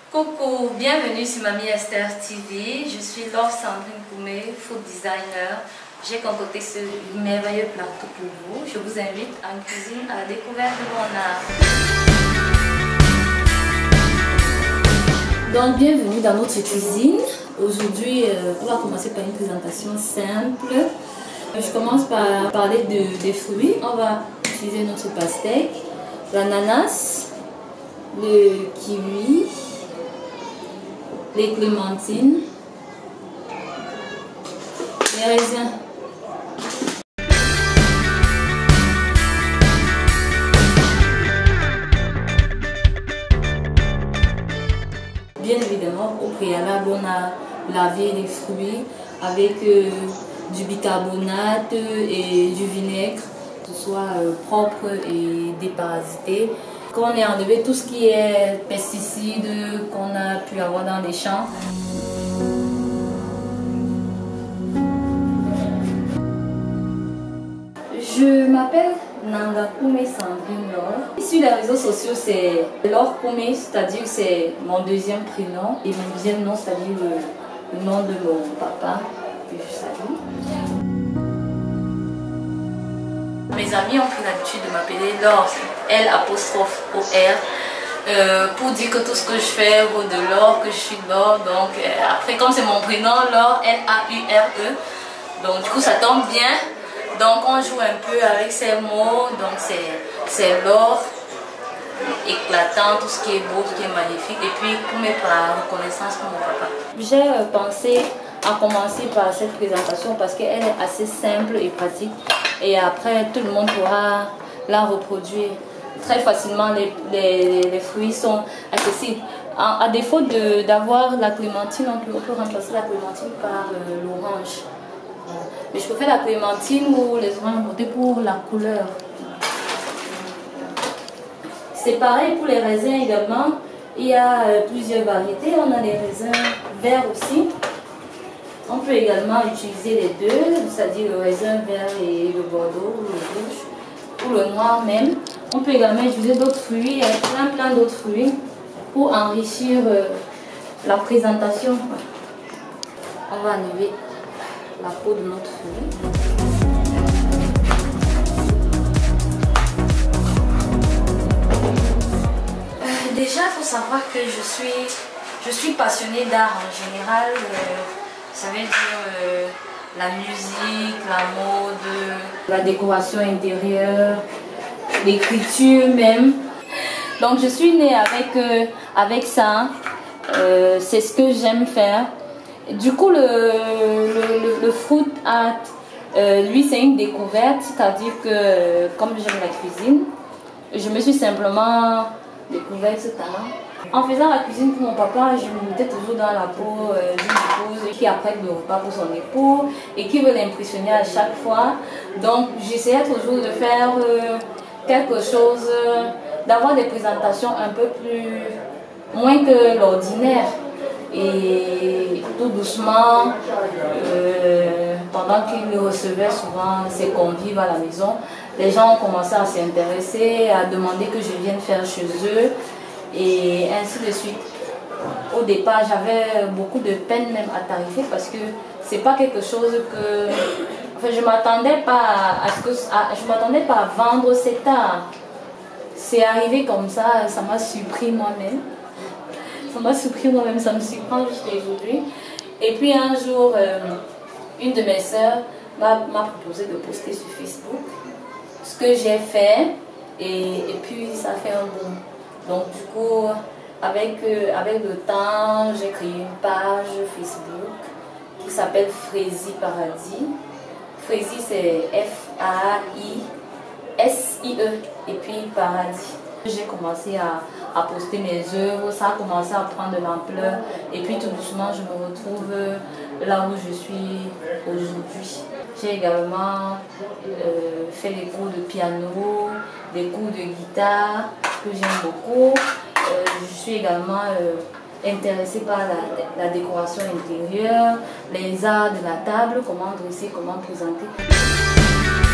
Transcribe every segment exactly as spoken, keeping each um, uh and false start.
Coucou, bienvenue sur Mamie Esther T V. Je suis Laure Sandrine Koumé, food designer. J'ai concocté ce merveilleux plateau pour vous. Je vous invite en cuisine à la découverte de mon art. Donc, bienvenue dans notre cuisine. Aujourd'hui, euh, on va commencer par une présentation simple. Je commence par parler de, des fruits. On va utiliser notre pastèque, l'ananas, le kiwi, les clémentines, les raisins. Bien évidemment, au préalable, on a lavé les fruits avec euh, du bicarbonate et du vinaigre, que ce soit euh, propre et déparasité. Quand on a enlevé tout ce qui est pesticides qu'on a pu avoir dans les champs. Je m'appelle Nanga Koumé Sandrine Laure. Sur les réseaux sociaux, c'est Laure Koumé, c'est-à-dire c'est mon deuxième prénom et mon deuxième nom, c'est-à-dire le, le nom de mon papa que je salue. Mes amis ont pris l'habitude de m'appeler Laure, L apostrophe O R, euh, pour dire que tout ce que je fais vaut de l'or, que je suis Laure. Donc euh, après, comme c'est mon prénom, Laure, L A U R E, donc du coup ça tombe bien. Donc on joue un peu avec ces mots, donc c'est l'or, éclatant, tout ce qui est beau, tout ce qui est magnifique. Et puis pour mes parents, reconnaissance pour mon papa. J'ai euh, pensé à commencer par cette présentation parce qu'elle est assez simple et pratique. Et après, tout le monde pourra la reproduire très facilement. Les, les, les fruits sont accessibles. À, à défaut d'avoir la clémentine, on peut, on peut remplacer la clémentine par euh, l'orange. Mais je préfère la clémentine ou les oranges pour la couleur. C'est pareil pour les raisins également. Il y a euh, plusieurs variétés. On a les raisins verts aussi. On peut également utiliser les deux, c'est-à-dire le raisin vert et le bordeaux, ou le rouge, ou le noir même. On peut également utiliser d'autres fruits, il y a plein plein d'autres fruits pour enrichir euh, la présentation. On va enlever la peau de notre fruit. Euh, déjà, il faut savoir que je suis, je suis passionnée d'art en général. Euh, Ça veut dire euh, la musique, la mode, la décoration intérieure, l'écriture même. Donc je suis née avec, euh, avec ça. Euh, c'est ce que j'aime faire. Du coup, le, le, le, le fruit art, euh, lui, c'est une découverte. C'est-à-dire que comme j'aime la cuisine, je me suis simplement découvert ce talent. En faisant la cuisine pour mon papa, je me mettais toujours dans la peau euh, d'une épouse qui apprête le repas pour son époux et qui veut l'impressionner à chaque fois. Donc j'essayais toujours de faire euh, quelque chose, euh, d'avoir des présentations un peu plus, moins que l'ordinaire. Et tout doucement, euh, pendant qu'il recevait souvent ses convives à la maison, les gens ont commencé à s'intéresser, à demander que je vienne faire chez eux. Et ainsi de suite. Au départ, j'avais beaucoup de peine même à tarifer parce que c'est pas quelque chose que... Enfin, je m'attendais pas à ce que... À, je m'attendais pas à vendre cet art. C'est arrivé comme ça, ça m'a surpris moi-même. Ça m'a surpris moi-même, ça me surprend jusqu'à aujourd'hui. Et puis un jour, euh, une de mes sœurs m'a proposé de poster sur Facebook ce que j'ai fait et, et puis ça fait un boom. Donc du coup, avec, euh, avec le temps, j'ai créé une page Facebook qui s'appelle Frazy Paradis. Frazy c'est F A I S I E et puis Paradis. J'ai commencé à, à poster mes œuvres, ça a commencé à prendre de l'ampleur et puis tout doucement je me retrouve là où je suis aujourd'hui. J'ai également euh, fait des cours de piano, des cours de guitare que j'aime beaucoup. Euh, je suis également euh, intéressée par la, la décoration intérieure, les arts de la table, comment dresser, comment présenter.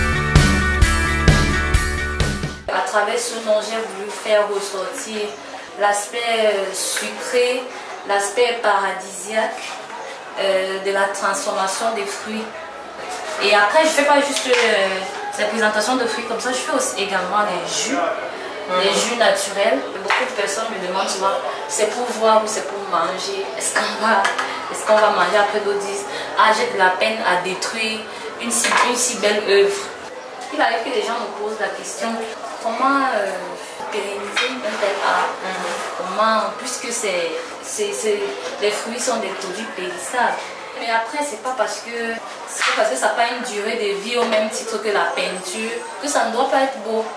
À travers ce nom, j'ai voulu faire ressortir l'aspect sucré, l'aspect paradisiaque euh, de la transformation des fruits. Et après, je ne fais pas juste euh, la présentation de fruits comme ça, je fais aussi également les jus, mmh. les jus naturels. Beaucoup de personnes me demandent souvent, c'est pour voir ou c'est pour manger? Est-ce qu'on va, est-ce qu'on va manger? Après d'autres disent, ah, j'ai de la peine à détruire une si, une si belle œuvre. Il arrive que les gens me posent la question, comment euh, pérenniser un tel art? mmh. Comment, puisque c'est, c'est, c'est, les fruits sont des produits périssables. Mais après, c'est pas parce que c'est parce que ça n'a pas une durée de vie au même titre que la peinture que ça ne doit pas être beau.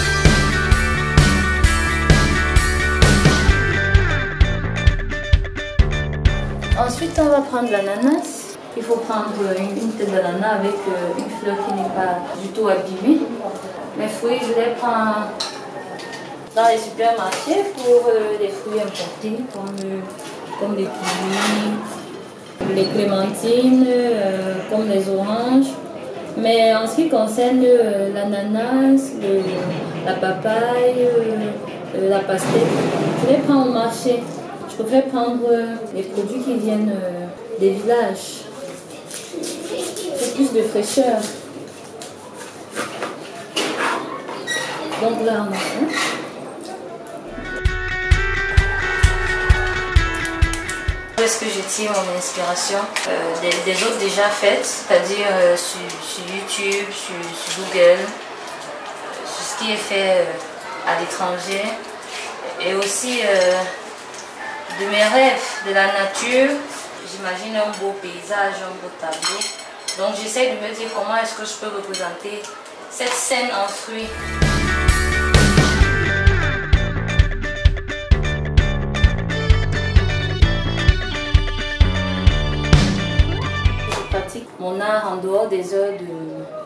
Ensuite, on va prendre l'ananas. Il faut prendre une, une tête d'ananas avec euh, une fleur qui n'est pas du tout abîmée. Mes fruits, je les prends dans les supermarchés pour euh, des fruits importés comme, euh, comme des kiwis, les clémentines, euh, comme les oranges. Mais en ce qui concerne euh, l'ananas, la papaye, euh, la pastèque, je les prends au marché. Je préfère prendre euh, les produits qui viennent euh, des villages. C'est plus de fraîcheur. Donc là, on a ça. Est-ce que je tire mon inspiration euh, des, des autres déjà faites, c'est-à-dire euh, sur, sur YouTube, sur, sur Google, euh, sur ce qui est fait euh, à l'étranger, et aussi euh, de mes rêves, de la nature. J'imagine un beau paysage, un beau tableau. Donc j'essaie de me dire comment est-ce que je peux représenter cette scène en fruits. Mon art en dehors des heures de,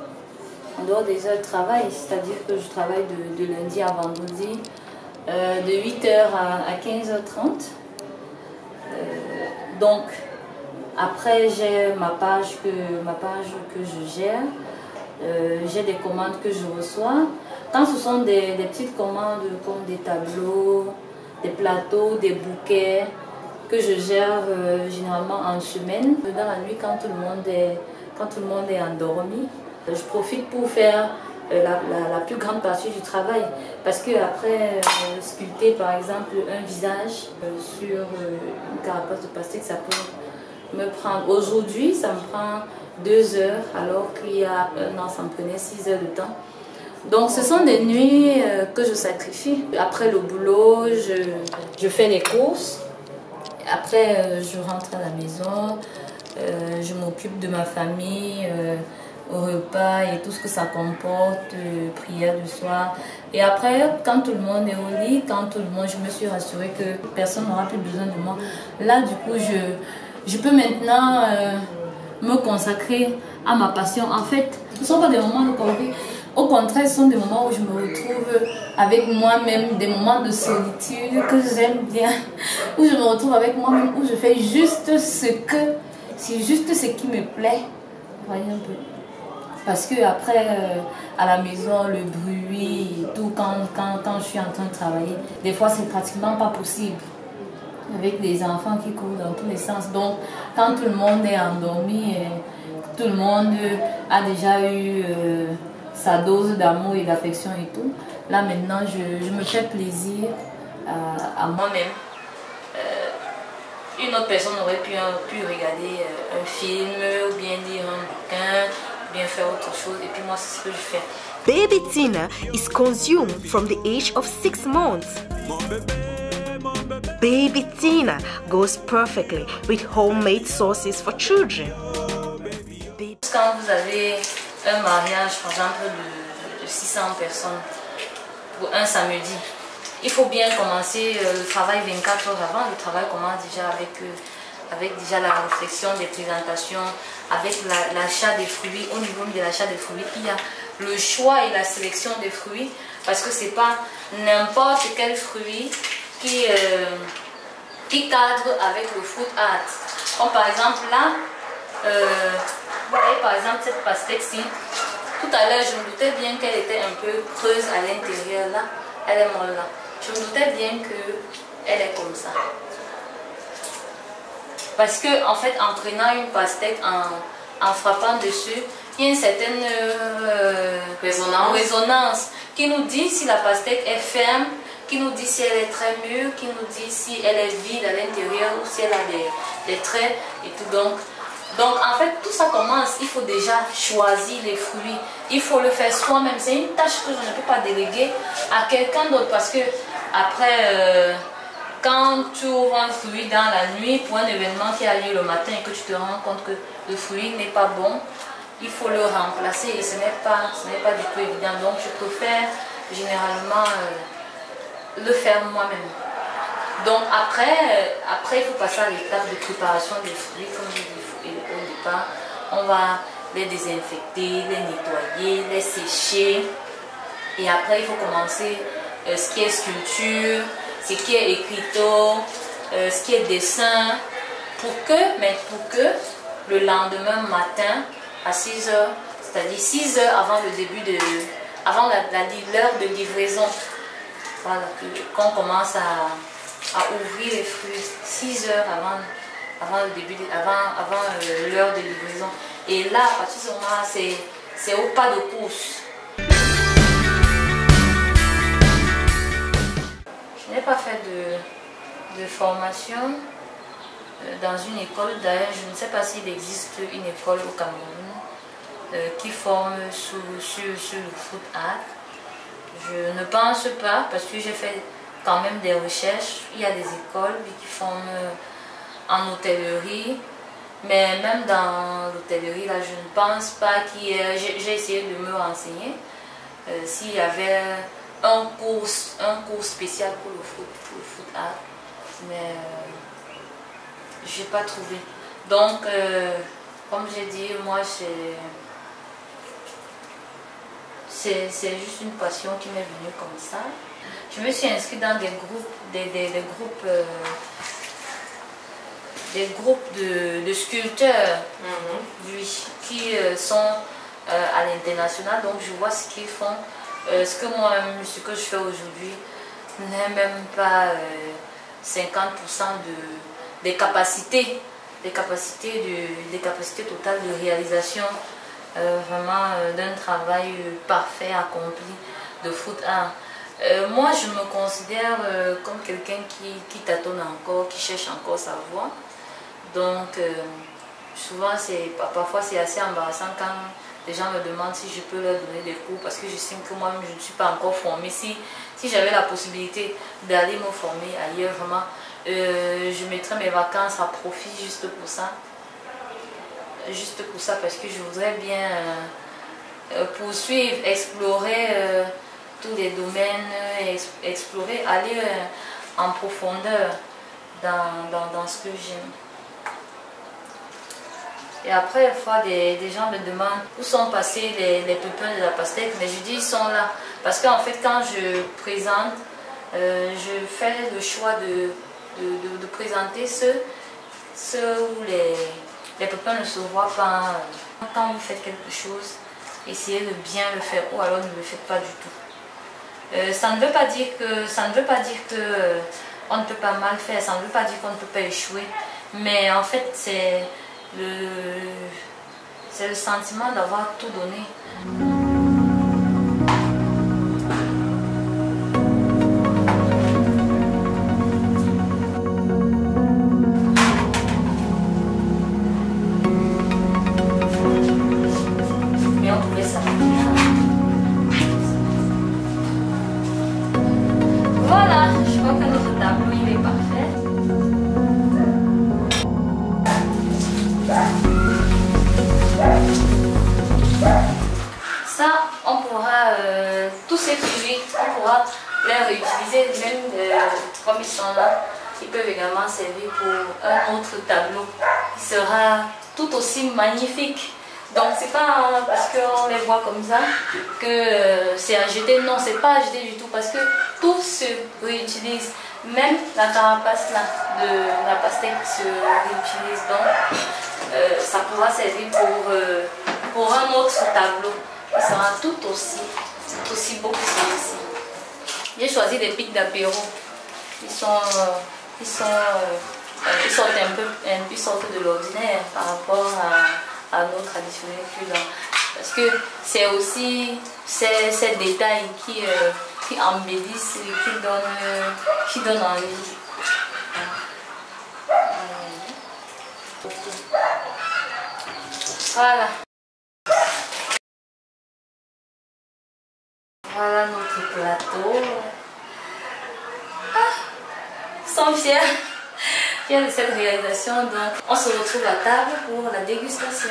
en dehors des heures de travail, c'est-à-dire que je travaille de, de lundi à vendredi, euh, de huit heures à, à quinze heures trente. Euh, donc, après, j'ai ma page que, ma page que je gère, euh, j'ai des commandes que je reçois. Quand ce sont des, des petites commandes comme des tableaux, des plateaux, des bouquets, que je gère euh, généralement en semaine. Dans la nuit, quand tout le monde est, quand tout le monde est endormi, je profite pour faire euh, la, la, la plus grande partie du travail. Parce que après, euh, sculpter par exemple un visage euh, sur euh, une carapace de pastèque, ça peut me prendre. Aujourd'hui, ça me prend deux heures, alors qu'il y a un an, ça me prenait six heures de temps. Donc ce sont des nuits euh, que je sacrifie. Après le boulot, je, je fais les courses. Après, euh, je rentre à la maison, euh, je m'occupe de ma famille, euh, au repas et tout ce que ça comporte, euh, prière du soir. Et après, quand tout le monde est au lit, quand tout le monde, je me suis rassurée que personne n'aura plus besoin de moi. Là, du coup, je, je peux maintenant euh, me consacrer à ma passion. En fait, ce ne sont pas des moments de corvée. Au contraire, ce sont des moments où je me retrouve avec moi-même, des moments de solitude que j'aime bien, où je me retrouve avec moi-même, où je fais juste ce que, c'est juste ce qui me plaît. Voyez un peu. Parce que après, euh, à la maison, le bruit et tout, quand, quand, quand je suis en train de travailler, des fois c'est pratiquement pas possible. Avec des enfants qui courent dans tous les sens. Donc, quand tout le monde est endormi, et tout le monde a déjà eu euh, sa dose d'amour et d'affection et tout, là maintenant je, je me fais plaisir à, à moi-même. Euh, une autre personne aurait pu, pu regarder un film ou bien lire un bouquin, ou bien faire autre chose, et puis moi c'est ce que je fais. Baby Tina is consumed from the age of six months. Baby Tina goes perfectly with homemade sauces for children. Quand vous avez un mariage, par exemple, de, de six cents personnes pour un samedi, il faut bien commencer le travail vingt-quatre heures avant. Le travail commence déjà avec, avec déjà la réflexion des présentations, avec l'achat la, des fruits. Au niveau de l'achat des fruits, il y a le choix et la sélection des fruits, parce que c'est pas n'importe quel fruit qui, euh, qui cadre avec le fruit art. Comme par exemple là, euh, vous voyez par exemple cette pastèque-ci. Tout à l'heure, je me doutais bien qu'elle était un peu creuse à l'intérieur là. Elle est molle là. Je me doutais bien que elle est comme ça. Parce que en fait, en prenant une pastèque, en, en frappant dessus, il y a une certaine euh, résonance. résonance qui nous dit si la pastèque est ferme, qui nous dit si elle est très mûre, qui nous dit si elle est vide à l'intérieur ou si elle a des, des traits et tout. Donc, donc en fait, tout ça commence, il faut déjà choisir les fruits. Il faut le faire soi-même. C'est une tâche que je ne peux pas déléguer à quelqu'un d'autre parce que après... Euh, quand tu ouvres un fruit dans la nuit pour un événement qui a lieu le matin et que tu te rends compte que le fruit n'est pas bon, il faut le remplacer et ce n'est pas, ce n'est pas du tout évident. Donc je préfère généralement euh, le faire moi-même. Donc après, euh, après, il faut passer à l'étape de préparation des fruits. Comme je dis au départ, on va les désinfecter, les nettoyer, les sécher. Et après, il faut commencer euh, ce qui est sculpture, ce qui est écriteau, euh, ce qui est dessin, pour que, mais pour que le lendemain matin, à six heures, c'est-à-dire six heures avant le début de, avant l'heure la, la, de livraison, voilà, qu'on commence à, à ouvrir les fruits, six heures avant, avant le début, de, avant, avant euh, l'heure de livraison. Et là, à partir de ce moment-là, c'est au pas de course. Je n'ai pas fait de, de formation euh, dans une école. D'ailleurs, je ne sais pas s'il existe une école au Cameroun euh, qui forme sur, sur, sur le food art. Je ne pense pas parce que j'ai fait quand même des recherches. Il y a des écoles qui forment en hôtellerie. Mais même dans l'hôtellerie, là, je ne pense pas qu'il y ait... J'ai essayé de me renseigner euh, s'il y avait... Un cours, un cours spécial pour le foot, pour le foot art, mais euh, je n'ai pas trouvé. Donc, euh, comme j'ai dit, moi, c'est juste une passion qui m'est venue comme ça. Je me suis inscrite dans des groupes, des, des, des groupes, euh, des groupes de, de sculpteurs, mm-hmm. oui, qui euh, sont euh, à l'international. Donc, je vois ce qu'ils font. Euh, ce que moi, ce que je fais aujourd'hui n'est même pas euh, cinquante pour cent de, des capacités, des capacités, de, des capacités totales de réalisation euh, vraiment euh, d'un travail euh, parfait accompli de foot art. Euh, moi, je me considère euh, comme quelqu'un qui, qui tâtonne encore, qui cherche encore sa voie. Donc, euh, souvent, c'est parfois c'est assez embarrassant quand les gens me demandent si je peux leur donner des cours parce que j'estime que moi-même je ne suis pas encore formée. Si, si j'avais la possibilité d'aller me former ailleurs, vraiment, euh, je mettrais mes vacances à profit juste pour ça. Juste pour ça parce que je voudrais bien euh, poursuivre, explorer euh, tous les domaines, explorer, aller euh, en profondeur dans, dans, dans ce que j'aime. Et après, fois, des, des gens me demandent où sont passés les, les pépins de la pastèque, mais je dis ils sont là. Parce qu'en fait, quand je présente, euh, je fais le choix de, de, de, de présenter ceux, ceux où les, les pépins ne se voient pas. Quand vous faites quelque chose, essayez de bien le faire ou alors ne le faites pas du tout. Euh, ça ne veut pas dire que, ça ne veut pas dire que euh, on ne peut pas mal faire, ça ne veut pas dire qu'on ne peut pas échouer, mais en fait, c'est le, c'est le sentiment d'avoir tout donné. Mais on pouvait s'arrêter là. Voilà, je crois que notre tableau il est parfait. Ça, on pourra, euh, tous ces fruits, on pourra les réutiliser, même euh, comme ils sont là. Ils peuvent également servir pour un autre tableau qui sera tout aussi magnifique. Donc c'est pas parce qu'on les voit comme ça que euh, c'est à jeter. Non, c'est pas à jeter du tout parce que tout se réutilise. Même la carapace là, de la pastèque se réutilise. Donc euh, ça pourra servir pour, euh, pour un autre tableau qui sera tout aussi, tout aussi beau que celui-ci. J'ai choisi des pics d'apéro. ils sont, euh, ils sont, euh, ils sortent un peu, un, ils sortent de l'ordinaire par rapport à, à nos traditionnels cultes. Parce que c'est aussi ces, ces détails qui, euh, qui embellissent, qui donnent, euh, qui donnent envie. Voilà. Voilà notre plateau. Ah, nous sommes fiers, fiers de cette réalisation. Donc, on se retrouve à table pour la dégustation.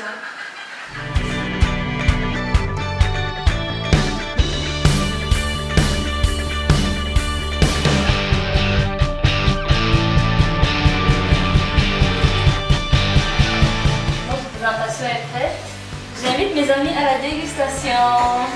Notre présentation est prête. J'invite mes amis à la dégustation.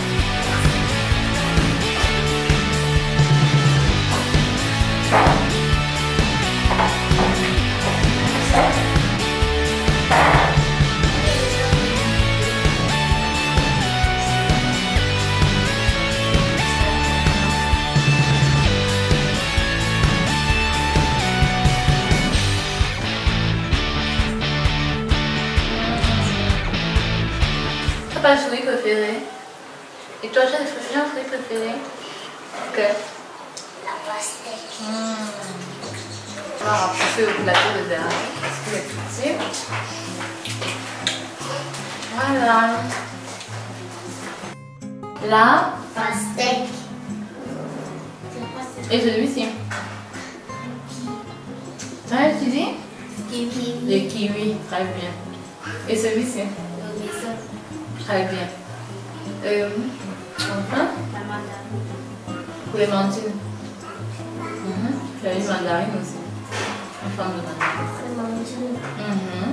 Tu n'as pas de fruit préféré? Et toi, tu as un fruit préféré? Ok. La pastèque. Mmh. On va rapprocher au plateau de verre parce qu'il est petit. Voilà. La Pastèque. et celui-ci. Ouais, tu dis? Kiwi. Le kiwi, très bien. Et celui-ci? Le maison. Très bien. Euh, enfin, La mandarine. clémentine. Mmh. Tu as eu mandarine aussi. Une forme de mandarine. Clémentine. Mmh.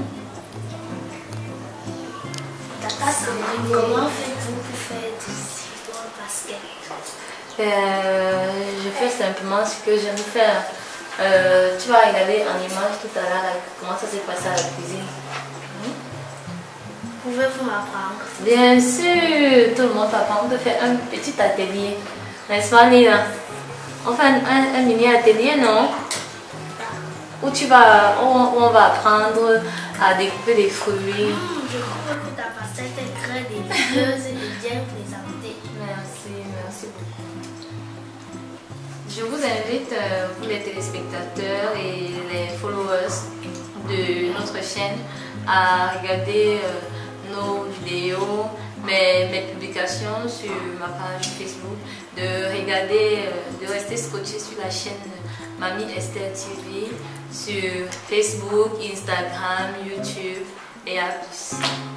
Comment faites-vous pour faire du citron basket? Euh, je fais simplement ce que j'aime faire. Euh, tu vas regarder en image tout à l'heure comment ça s'est passé à la cuisine. Pouvez-vous m'apprendre? Bien sûr, tout le monde va apprendre. On peut faire un petit atelier. N'est-ce pas, Nina? On fait un, un, un mini atelier, non? Où tu vas, où on, où on va apprendre à découper des fruits. Mmh, je crois que ta pastèque est très délicieuse et bien présentée. Merci, merci beaucoup. Je vous invite, euh, vous les téléspectateurs et les followers de notre chaîne, à regarder euh, nos vidéos, mes, mes publications sur ma page Facebook, de regarder, euh, de rester scotché sur la chaîne Mamie Esther T V, sur Facebook, Instagram, YouTube et à plus.